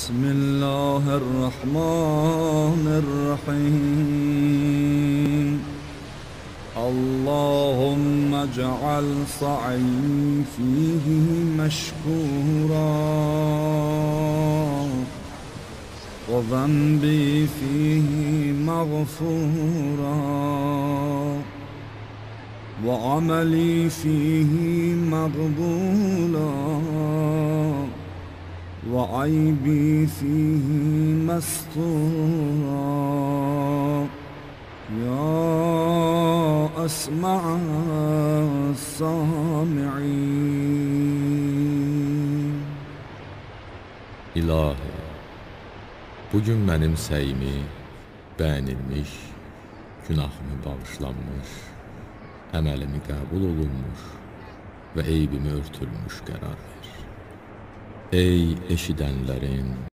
بسم الله الرحمن الرحيم اللهم اجعل سعي فيه مشكورا وذنبي فيه مغفورا وعملي فيه مقبولا وعيبي فيه مستورا يا أسمع السامعين. İlahi, bugün mənim səyimi bəyənilmiş, günahımı bağışlanmış, əməlimi qəbul olunmuş və eybimi örtülmüş qərar ver. Ey eşidənlərin